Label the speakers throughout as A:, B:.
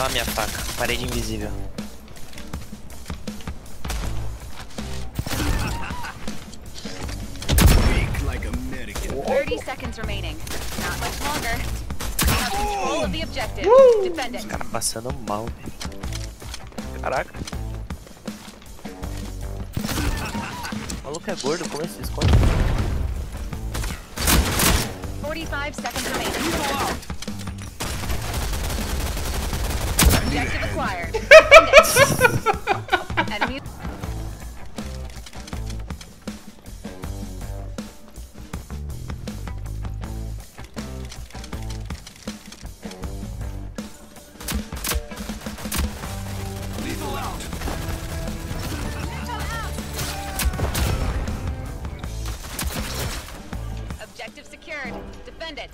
A: minha faca. Parede invisível.
B: Like a mannequin.
C: 30 seconds remaining. Not much longer. We have control of the objective. Defend it.
A: Os caras passando mal, velho. Caraca. O maluco é gordo, como é que se esconde?
C: 45 seconds remaining. Objective acquired. Defend it. Enemy.
B: Lethal out.
C: Objective secured. Defend it.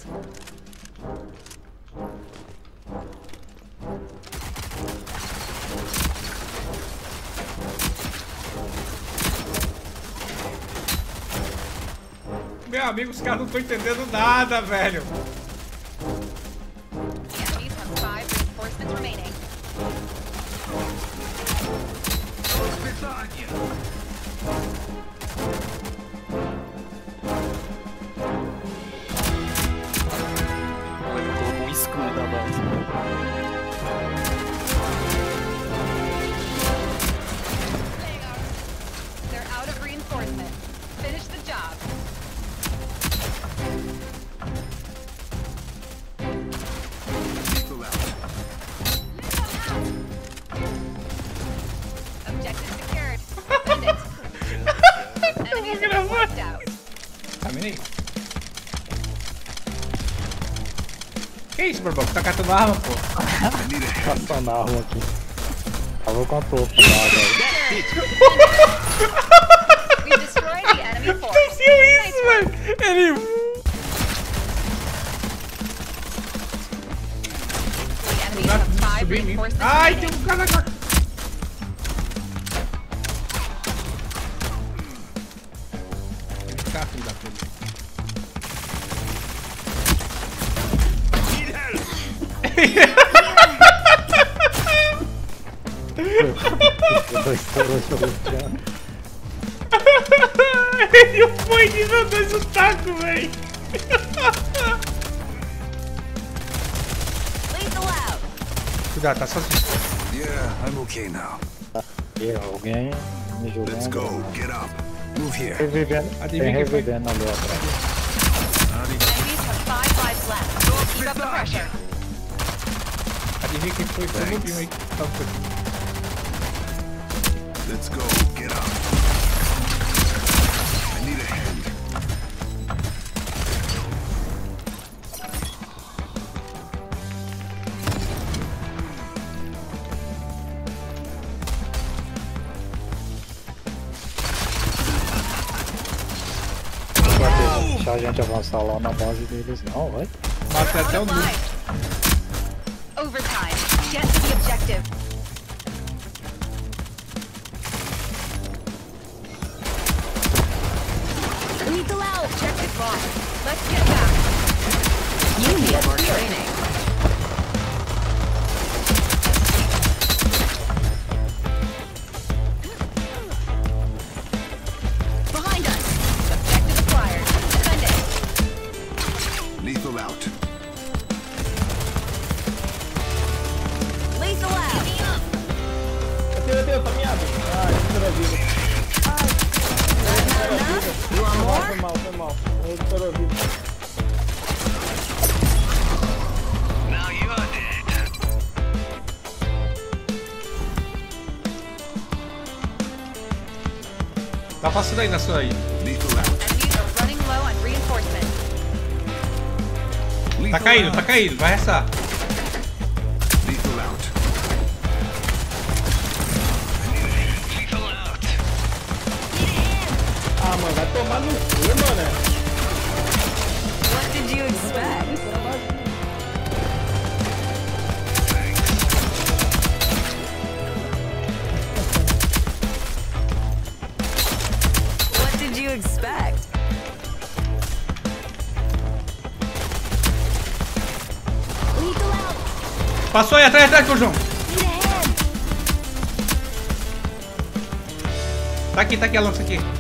D: Meu amigo, os caras não estão entendendo nada, velho.
C: The enemies have 5 reinforcements remaining.
B: Beside you.
A: Ele colocou um escudo na base.
C: They're out of reinforcement. Finish the job.
B: Lethal out.
C: Objective secured. Defend it. Enemies have been wiped out.
D: Caminha aí. Que isso, Borbão? Tá catando arma, pô?
B: I need a hand.
E: Passando a arma aqui. Tava com a topo lá, velho.
C: We destroyed the enemy force.
D: Aconteceu isso, velho? Ele...
C: The enemies have 5
D: Subiu em mim.
C: reinforcements
D: Ai, tem
C: remaining.
D: um cara agora. Vem cá, filho da puta.
B: Need help.
E: Eu estourou o
D: Ele foi nível 2 o taco, velho.
C: Lethal out.
D: Cuidado, tá sozinho.
B: Yeah, I'm okay now.
E: Alguém me jogando.
B: Let's go. Get up. Move here.
E: Revivendo,
D: Adivinha
E: tem
D: quem foi?
E: revivendo ali atrás.
C: Enemies have 5 lives left. Keep up the pressure.
D: Adivinha quem foi? Foi o Lupinho aí. Tá, foi.
B: Let's go. Get up. I need a hand.
E: Não vai deixar a gente avançar lá na base deles, não, vai.
D: Matei até o
C: Out of
D: Nuke.
C: lives. Overtime. Get to the objective. Lethal out. Objective lost. Let's get back. You need more training. Behind us. Objective acquired. Defend it.
B: Lethal out.
C: Lethal out. You want more?
B: Now you're dead.
D: Tá passando aí na sua aí.
B: Lethal out.
C: Enemies are running low on reinforcement.
D: Tá
B: Lethal
D: caindo,
B: out.
D: tá caindo. Vai restar.
B: Lethal out. Lethal out.
E: Ah, mano, vai tomar no cu, mano.
C: What did you expect? What did you expect?
D: Passou aí, atrás, João. Tá aqui, a lança aqui.
C: Enemies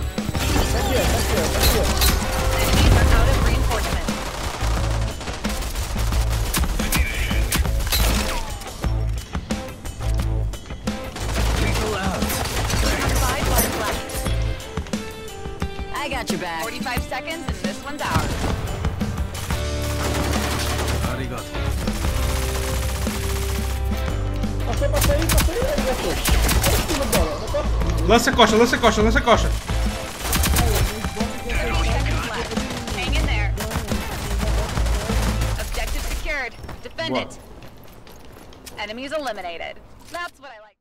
C: are out of reinforcement.
B: Lethal out.
C: 5 lives left.
F: I got your back.
C: 45 seconds and this one's ours.
B: Arigato.
G: Passou aí, arigato. Olha o pulo bola.
D: Lança coxa.
C: 30 seconds left. Hang in there. Objective secured. Defend
D: Boa.
C: it. Enemies eliminated. That's what I like.